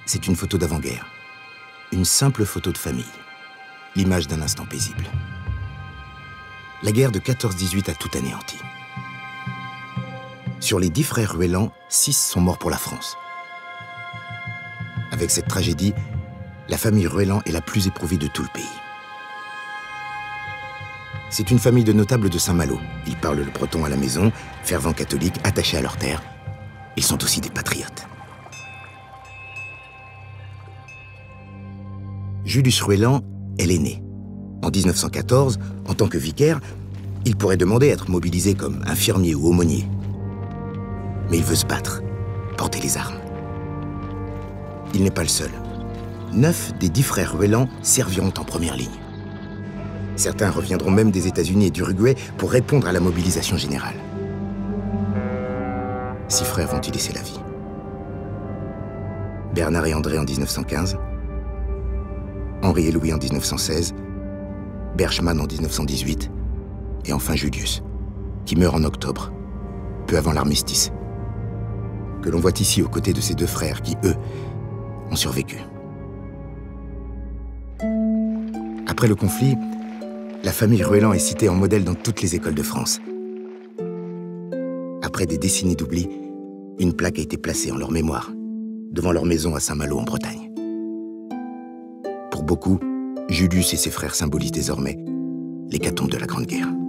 C'est une photo d'avant-guerre. Une simple photo de famille. L'image d'un instant paisible. La guerre de 14-18 a tout anéanti. Sur les 10 frères Ruellan, 6 sont morts pour la France. Avec cette tragédie, la famille Ruellan est la plus éprouvée de tout le pays. C'est une famille de notables de Saint-Malo. Ils parlent le breton à la maison, fervents catholiques, attachés à leur terre. Ils sont aussi des patriotes. Julius Ruellan est l'aîné. En 1914, en tant que vicaire, il pourrait demander à être mobilisé comme infirmier ou aumônier. Mais il veut se battre, porter les armes. Il n'est pas le seul. 9 des 10 frères Ruellan serviront en première ligne. Certains reviendront même des États-Unis et d'Uruguay pour répondre à la mobilisation générale. 6 frères vont y laisser la vie. Bernard et André en 1915, Henri et Louis en 1916, Berchmann en 1918, et enfin Julius, qui meurt en octobre, peu avant l'armistice, que l'on voit ici aux côtés de ses 2 frères qui, eux, ont survécu. Après le conflit, la famille Ruellan est citée en modèle dans toutes les écoles de France. Après des décennies d'oubli, une plaque a été placée en leur mémoire, devant leur maison à Saint-Malo en Bretagne. Pour beaucoup, Julius et ses frères symbolisent désormais l'hécatombe de la Grande Guerre.